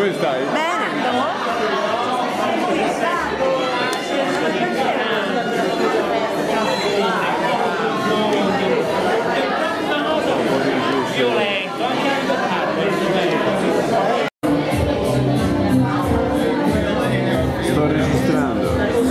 come stai? Bene. Sto registrando.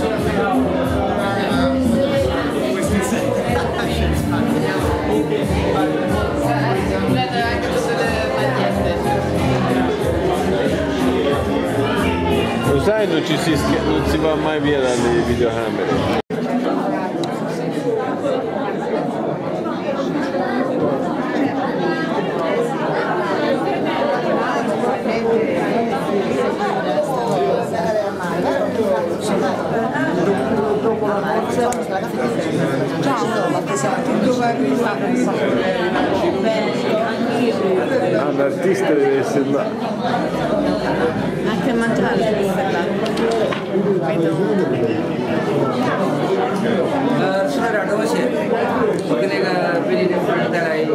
Lo sai, non si va mai via dalle videocamere. Ah, l'artista deve essere là. Anche a mangiare deve essere là. Suonare dove siete? Perché ne venite fuori da lei.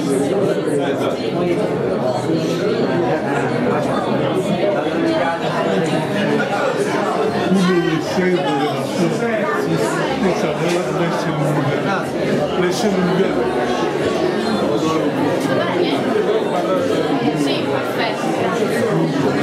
Sì, perfetto.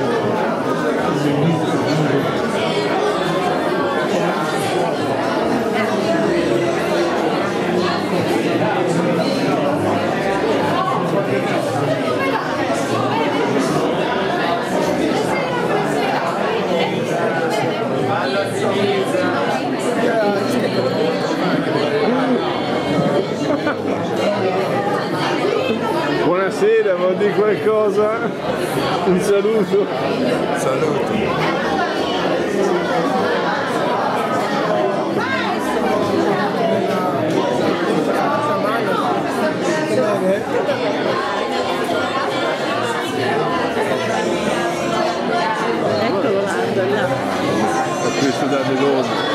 Buonasera, vuol dire qualcosa? Un saluto? Saluto. Eccolo là, là. A questo dalle donne.